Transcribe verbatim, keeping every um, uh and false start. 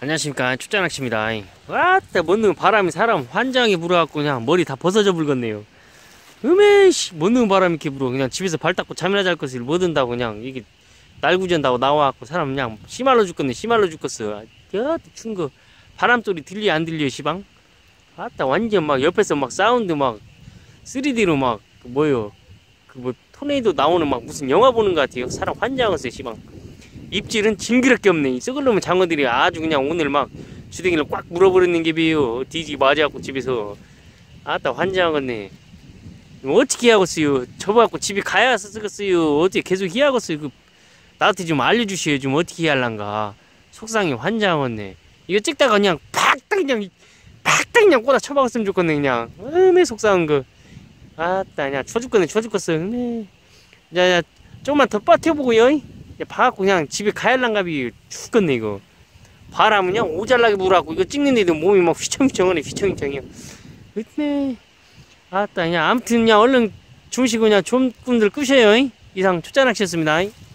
안녕하십니까, 초짜낚시입니다. 와따 뭔 바람이 사람 환장하게 불어갖고 그냥 머리 다 벗어져 불겠네요. 음에씨 뭔 바람이 이렇게 불어. 그냥 집에서 발 닦고 잠이나 잘 것을 뭐 든다고 그냥 이게 날구전다고 나와갖고 사람 그냥 씨말로 죽겠네. 씨말로 죽겠어. 야 춘거 바람 소리 들려 안 들려 시방? 아따 완전 막 옆에서 막 사운드 막 쓰리디로 막 그 뭐요 그 뭐 토네이도 나오는 막 무슨 영화 보는 것 같아요. 사람 환장했어요 시방. 입질은 징그럽게 없네. 이 썩을 놈의 장어들이 아주 그냥 오늘 막 주댕이를 꽉 물어버리는 게 비요. 뒤지기 맞아갖고 집에서 아따 환장하겠네. 어떻게 하겠어요? 접어갖고 집에 가야 쓰겠어요. 어떻게 계속 희하겠어요? 그 나한테 좀 알려주시오. 좀 어떻게 해야할란가. 속상해 환장하겠네. 이거 찍다가 그냥 팍딱 그냥 팍딱 그냥 꼬다 쳐박았으면 좋겠네. 그냥 음에 속상한 거. 아따 그냥 쳐죽겠네 쳐죽겠어. 음에 야야 조금만 더 버텨보고요. 봐갖고 그냥 집에 가야할란가비 죽겠네 이거. 바람은 그냥 오잘나게 불어갖고 이거 찍는데도 몸이 막 휘청휘청하네. 휘청휘청이요. 으네 아따 그냥 아무튼 그냥 얼른 주무시고 그냥 좋은 꿈들 꾸셔요. 이상 초짜낚시였습니다.